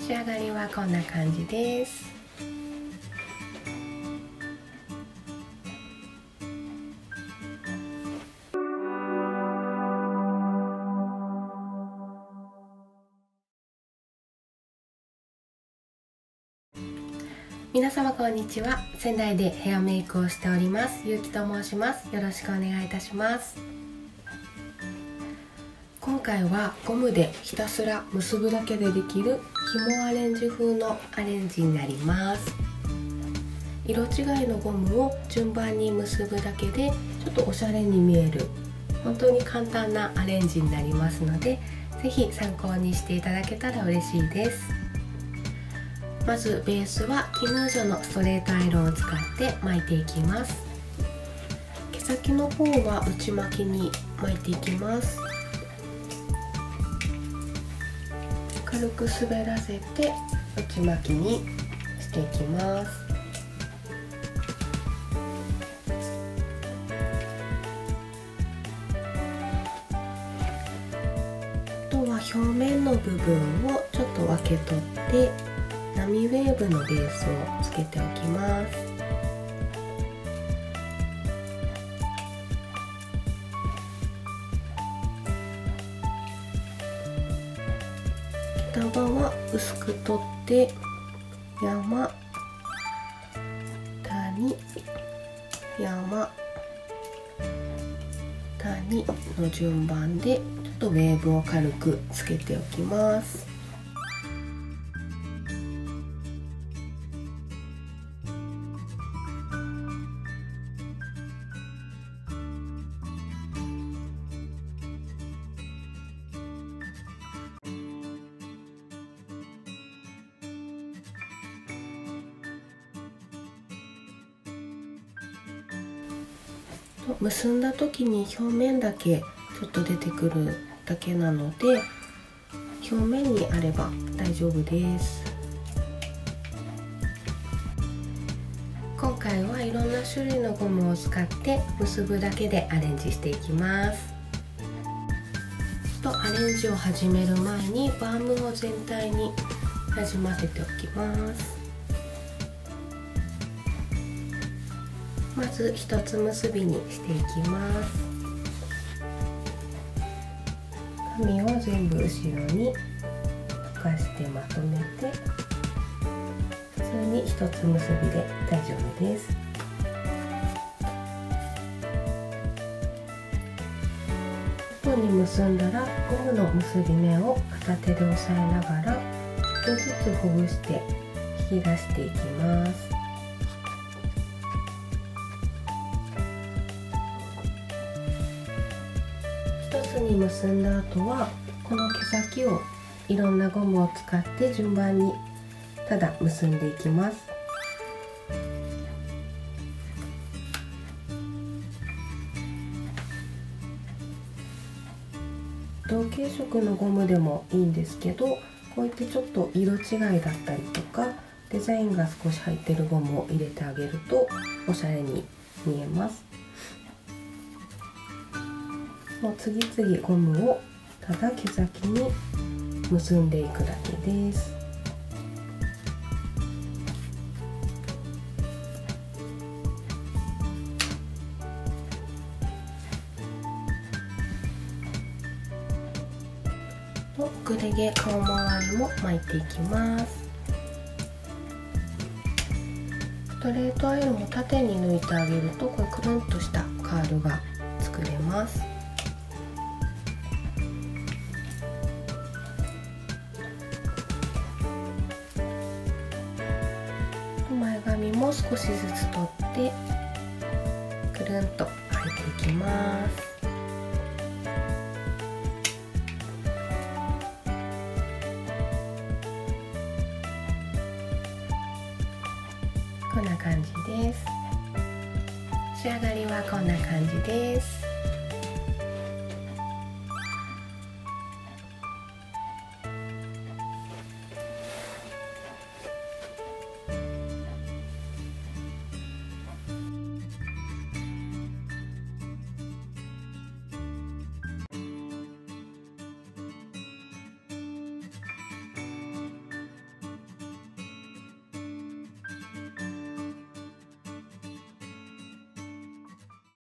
仕上がりはこんな感じです。皆様こんにちは。仙台でヘアメイクをしておりますゆうきと申します。よろしくお願いいたします。今回はゴムでひたすら結ぶだけでできる紐アレンジ風のアレンジになります。色違いのゴムを順番に結ぶだけでちょっとおしゃれに見える本当に簡単なアレンジになりますので、是非参考にしていただけたら嬉しいです。まずベースはキヌージョのストレートアイロンを使って巻いていきます。毛先の方は内巻きに巻いていきます。軽く滑らせて内巻きにしていきます。あとは表面の部分をちょっと分け取って波ウェーブのベースをつけておきます。毛束は薄く取って山、谷、山、谷の順番でちょっとウェーブを軽くつけておきます。結んだ時に表面だけちょっと出てくるだけなので表面にあれば大丈夫です。今回はいろんな種類のゴムを使って結ぶだけでアレンジしていきます。アレンジを始める前にバームを全体になじませておきます。まず一つ結びにしていきます。紙を全部後ろに浮かしてまとめて普通に一つ結びで大丈夫です。後に結んだらゴムの結び目を片手で押さえながらちょっとずつほぐして引き出していきます。一つに結んだ後はこの毛先をいろんなゴムを使って順番にただ結んでいきます。同系色のゴムでもいいんですけど、こういってちょっと色違いだったりとかデザインが少し入ってるゴムを入れてあげるとおしゃれに見えます。もう次々ゴムをただ毛先に結んでいくだけです。グレゲ顔周りも巻いていきます。ストレートアイロンを縦に抜いてあげるとこれくるんとしたカールが作れます。前髪も少しずつ取ってくるんと巻いていきます。こんな感じです。仕上がりはこんな感じです。